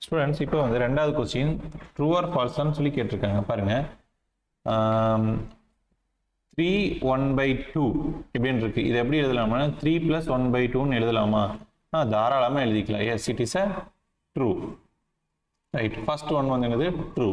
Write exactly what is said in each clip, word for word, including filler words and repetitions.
Students இப்போ வந்து ரெண்டாவது கொஸ்டின் ட்ரூ ஆர் ஃபால்ஸ்னு சொல்லி கேட்டிருக்காங்க பாருங்க. த்ரீ ஒன் பை டூ இப்படின்னு இருக்கு. இது எப்படி எழுதலாமா? த்ரீ பிளஸ் ஒன் பை டூன்னு எழுதலாமா? ஆ தாராளமாக எழுதிக்கலாம். Yes, it is a true. Right, first one வந்து என்னது? True.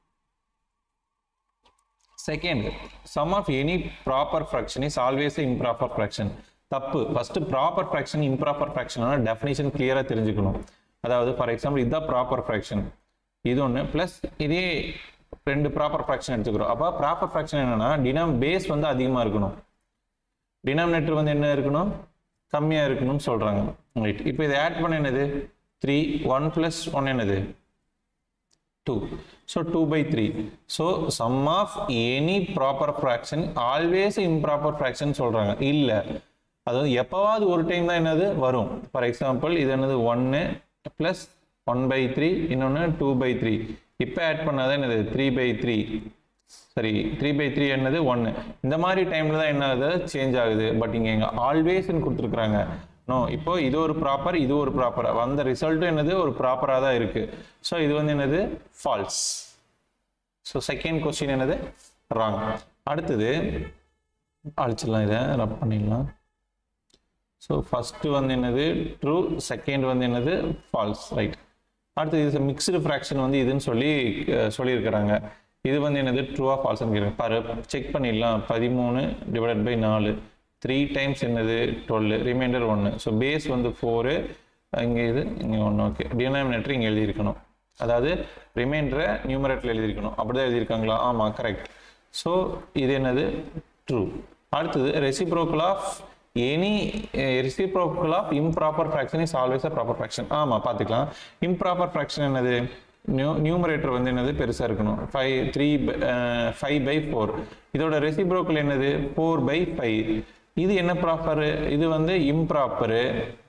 Second, sum of any proper fraction is always an improper fraction. தப்பு. ஃபர்ஸ்ட் ப்ராப்பர் ஃப்ராக்ஷன் இம்ப்ராப்பர் ஃப்ராக்ஷனான டெஃபினிஷன் கிளியராக தெரிஞ்சுக்கணும். அதாவது ஃபார் எக்ஸாம்பிள் இதுதான் ப்ராப்பர் ஃப்ராக்ஷன், இது ஒன்று ப்ளஸ் இதே ரெண்டு ப்ராப்பர் ஃப்ராக்ஷன் எடுத்துக்கிறோம். அப்போ ப்ராப்பர் ஃப்ராக்ஷன் என்னன்னா டினாம் பேஸ் வந்து அதிகமாக இருக்கணும், டினாமினேட்டர் வந்து என்ன இருக்கணும்? கம்மியாக இருக்கணும்னு சொல்கிறாங்க. ரைட், இப்போ இதை ஆட் பண்ண என்னது? த்ரீ, ஒன் ப்ளஸ் ஒன் என்னது? two. So two by three. So sum of any proper fraction always improper fraction சொல்றாங்க. இல்ல, அதாவது எப்பவாவது ஒரு டைம் தான் என்னது வரும். ஃபார் எக்ஸாம்பிள் இது என்னது? ஒன்று பிளஸ் ஒன் பை த்ரீ, இன்னொன்று டூ பை த்ரீ. இப்போ ஆட் பண்ணாதான் என்னது? Three by three. சரி, த்ரீ பை த்ரீ என்னது? ஒன்று. இந்த மாதிரி டைம்ல தான் என்ன ஆகுது? சேஞ்ச் ஆகுது. பட் இங்கே எங்க ஆல்வேஸ்ன்னு கொடுத்துருக்குறாங்க. நோ, இப்போ இது ஒரு ப்ராப்பர், இது ஒரு ப்ராப்பர், வந்த ரிசல்ட்டும் என்னது? ஒரு ப்ராப்பராக தான் இருக்கு. ஸோ இது வந்து என்னது? ஃபால்ஸ். ஸோ செகண்ட் கொஸ்டின் என்னது? ராங். அடுத்தது அழிச்சிடலாம், இதை ரப் பண்ணிடலாம். ஸோ ஃபர்ஸ்ட் வந்து என்னது? ட்ரூ. செகண்ட் வந்து என்னது? ஃபால்ஸ். ரைட். அடுத்தது இது மிக்ஸ்டு ஃப்ராக்ஷன் வந்து இதுன்னு சொல்லி சொல்லியிருக்கிறாங்க. இது வந்து என்னது? ட்ரூவா ஃபால்ஸ்ன்னு பாரு, செக் பண்ணிடலாம். பதிமூணு டிவைடட் பை நாலு, த்ரீ டைம்ஸ் என்னது? டுவெல், ரிமைண்டர் ஒன்று. ஸோ பேஸ் வந்து ஃபோரு, இங்கே இது இங்கே ஒன்று. ஓகே, டினாமினேட்டர் இங்கே எழுதியிருக்கணும், அதாவது ரிமைண்டரை நியூமரேட்டர் எழுதியிருக்கணும். அப்படி தான் எழுதியிருக்காங்களா? ஆமாம், கரெக்ட். ஸோ இது என்னது? ட்ரூ. அடுத்தது reciprocal of any reciprocal of improper fraction is always a proper fraction. ஆமாம், பார்த்துக்கலாம். இம்ப்ராப்பர் ஃப்ராக்ஷன் என்னது? நியூ நியூமரேட்டர் வந்து என்னது? பெருசாக இருக்கணும். Five three five by four. இதோட ரெசிப்ரோக்கல் என்னது? Four by five. இது என்ன ப்ராப்பரு? இது வந்து இம்ப்ராப்பரு.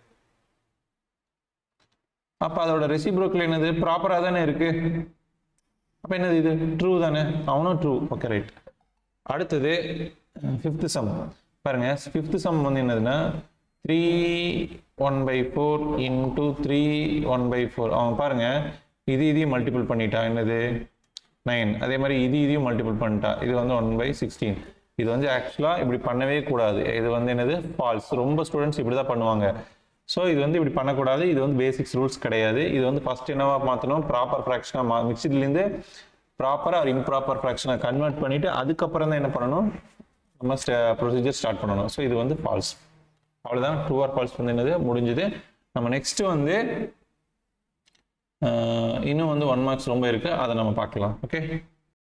அப்போ அதோட ரெசிப்ரோக்கல் என்னது? ப்ராப்பராக தானே இருக்கு. அப்போ என்னது? இது ட்ரூ தானே? அவனும் ட்ரூ. Okay, right. அடுத்தது ஃபிஃப்த் சம் பாருங்க. ஃபிஃப்த் சம் வந்து என்னதுன்னா three one by four into three one by four. அவன் பாருங்க, இது இதையும் மல்டிபிள் பண்ணிட்டா என்னது? நைன். அதே மாதிரி இது இதையும் மல்டிபிள் பண்ணிட்டா, இது வந்து ஒன் பை சிக்ஸ்டீன். இது வந்து ஆக்சுவலாக இப்படி பண்ணவே கூடாது. இது வந்து என்னது? ஃபால்ஸ். ரொம்ப ஸ்டூடெண்ட்ஸ் இப்படி தான் பண்ணுவாங்க. ஸோ இது வந்து இப்படி பண்ணக்கூடாது. இது வந்து பேசிக்ஸ் ரூல்ஸ் கிடையாது. இது வந்து ஃபர்ஸ்ட் என்னவா மாற்றணும்? ப்ராப்பர் ஃப்ராக்ஷனாக மா மிக்சிட்லேருந்து ப்ராப்பராக ஒரு இம்ப்ராப்பர் ஃப்ராக்ஷனாக கன்வெர்ட் பண்ணிவிட்டு அதுக்கப்புறம் தான் என்ன பண்ணணும்? நம்ம ப்ரொசீஜர் ஸ்டார்ட் பண்ணணும். ஸோ இது வந்து ஃபால்ஸ். அவ்வளோதான். ட்ரூ ஆர் ஃபால்ஸ் வந்து என்னது? முடிஞ்சுது. நம்ம நெக்ஸ்ட் வந்து இன்னும் வந்து ஒன் மார்க்ஸ் ரொம்ப இருக்குது, அதை நம்ம பார்க்கலாம். ஓகே.